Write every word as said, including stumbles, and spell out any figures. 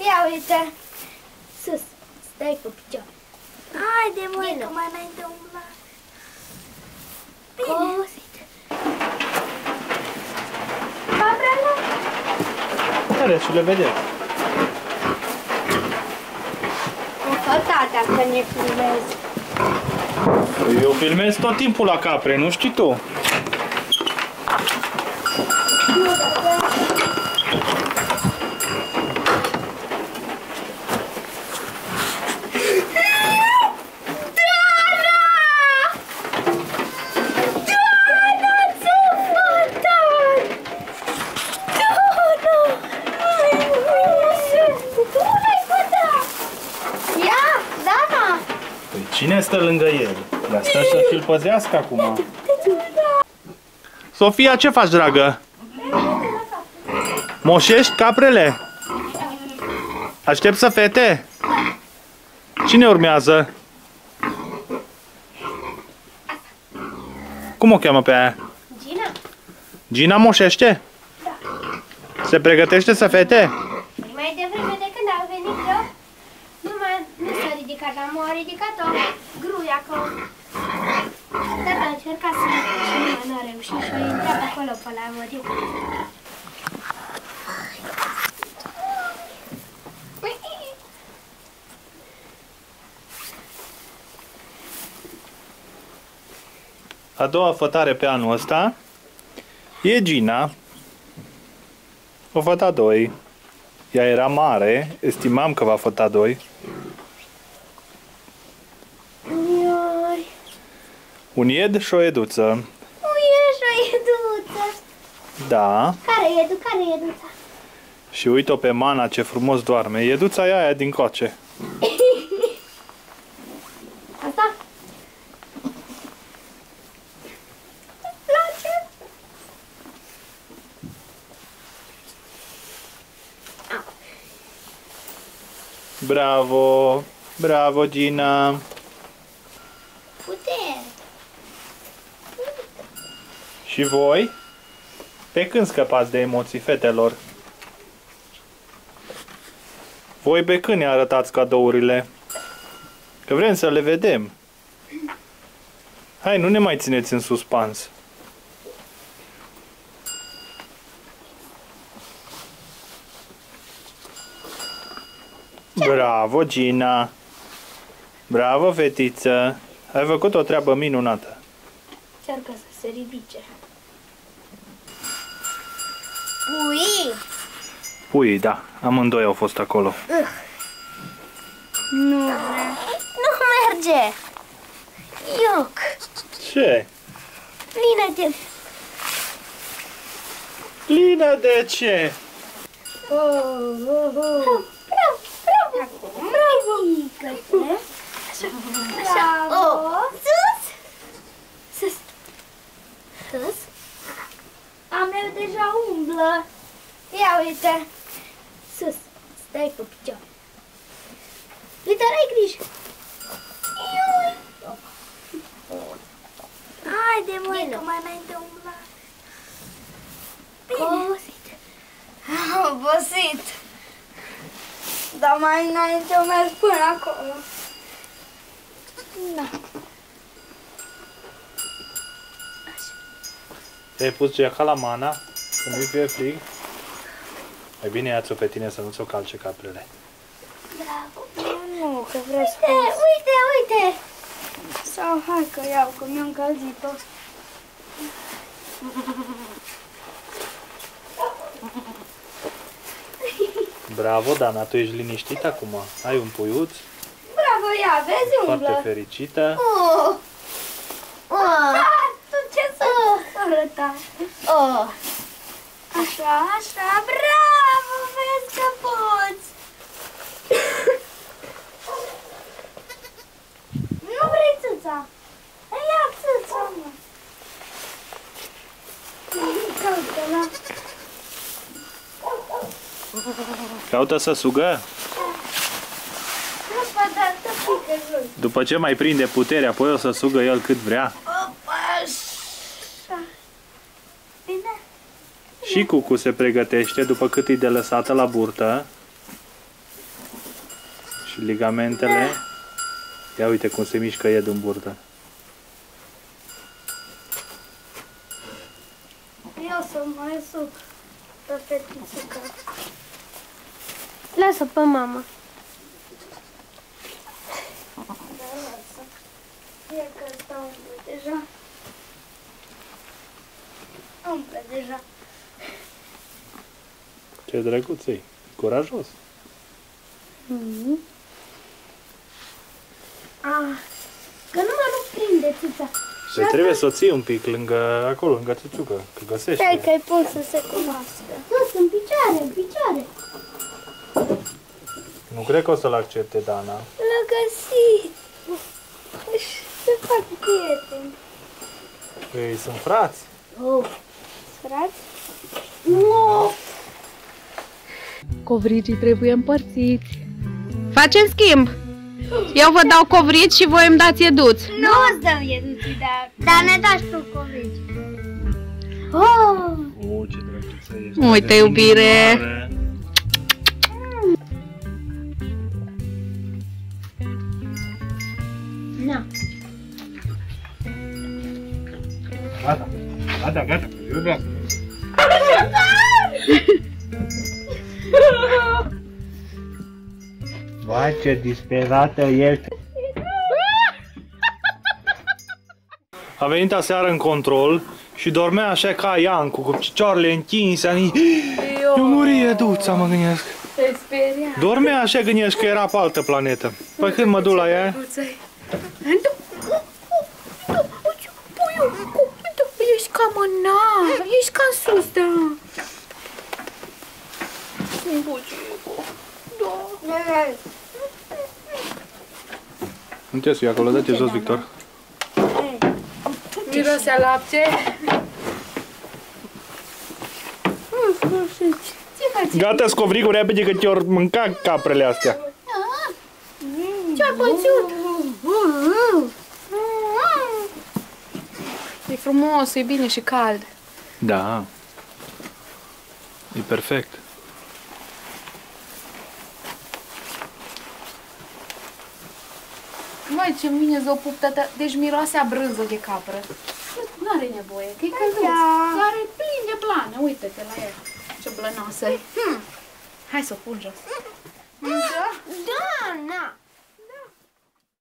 Ia uite. Sus. Stai pe picioare. Haide, măi, că mai înainte umbla. Cosit. Caprele? Care și le vedeți? O fătatea că ne filmezi. Eu filmez tot timpul la capre, nu știi tu? Cine stă lângă el? Dar stă să și-l păzească acum. Sofia, ce faci, dragă? Moșești caprele? Aștept să fete? Cine urmează? Cum o cheamă pe aia? Gina. Gina moșește? Da. Se pregătește să fete? Mai devreme de când am venit eu, nu, mai, nu s-a ridicat, dar m-a ridicat-o gruia acolo. Dar a încercat să și nu a reușit și a intrat acolo pe la măriu. A doua fătare pe anul ăsta e Gina. O făta doi. Ea era mare, estimam că va făta doi. Ioi. Un ied și o eduță. Uie, și o eduță. Da. Care edu? Care eduța? Și uite-o pe Mana, ce frumos doarme. Eduța e aia din coace. Asta? Îți place? Bravo! Bravo, Gina! Putere! Și voi? Pe când scăpați de emoții, fetelor? Voi pe când ne arătați cadourile? Că vrem să le vedem. Hai, nu ne mai țineți în suspans. Bravo, Gina! Bravo, fetiță! Ai făcut o treabă minunată. Încearcă să se ridice. Pui! Pui, da. Amândoi au fost acolo. Uh. Nu vrea. Nu merge! Ioc! Ce? Plină de... Plină de ce? Oh, oh, oh. Bravo, bravo! Bravo! Bravo! Așa, oh. Sus! Sus! Sus! Am meu deja umblă! Ia uite! Sus! Stai pe picioare! Uite, ai grijă! Iui! Haide, măi, că mai înainte umbla! Obosit! Am obosit! Dar mai înainte o merg până acolo! Da! Te-ai pus geaca la Mana? Să nu-i fie frig? Mai bine ia-ți-o pe tine să nu ți-o calce caprele. Bravo! Nu, că vrei să... Uite, uite, uite! Sau hai că iau, că mi-am încălzit-o. Bravo, Dana, tu ești liniștit acum. Ai un puiuț. Bravo, ia, vezi, umblă. Foarte fericită. Oh. Oh. Ah, tu ce să arăta? Oh. Așa, așa, bravo, vezi că poți. Nu vrei țâța? Ia țâța, mă. Caută-la. Caută să sugă? După ce mai prinde puterea, apoi o să sugă el cât vrea. Bine? Și Cucu se pregătește după cât e de lăsată la burtă. Și ligamentele. Ia uite cum se mișcă Ed în burtă. Eu să mai suc pe fetițica. Lasă pe mama. Da, lasă. E că ăsta umple deja. Umple deja. Ce drăguț e. Curajos. Mm-hmm. Ah, că numai nu prinde țuța. Se trebuie să o ții un pic lângă acolo, lângă țuțucă, că găsește. Stai că-i pun să se cunoască. Nu, sunt picioare, în picioare. Nu cred că o să-l accepte Dana. L-a găsit. Se fac prieteni. Ei sunt frați. Oh. Frați? Nu. Covrigii trebuie împărțiți. Facem schimb. Eu vă dau covrici și voi îmi dați ieduți. Nu îți dăm ieduții, dar, dar ne dați tu covrici. Oh. O, ce drăguță ești. Uite, iubire. Na. Gata, gata, gata, eu vreau. Vai, ce disperată ești. A venit aseară în control și dormea așa ca Iancu, cu picioarele întinse. Ani... Eu murie, duța, mă gândesc. Te speria. Dormea așa, gândesc că era pe altă planetă. Păi când mă duc la ea... Ești ca mâna, ești ca sus, da. Nu te sui acolo, dă-te jos, Victor. Miroase a lapte. Gata, scovricul repede că te-or mânca caprele astea. Ce-ai pățit? E frumos, e bine și cald. Da. E perfect. Măi, ce bine z-o pup, tata. Deci miroase a brânză de capră. Nu are nevoie, că e călduț. Dar e plin de blană, uite-te la ea. Ce blănoasă e. Hmm. Hai să o pun jos. Da, na.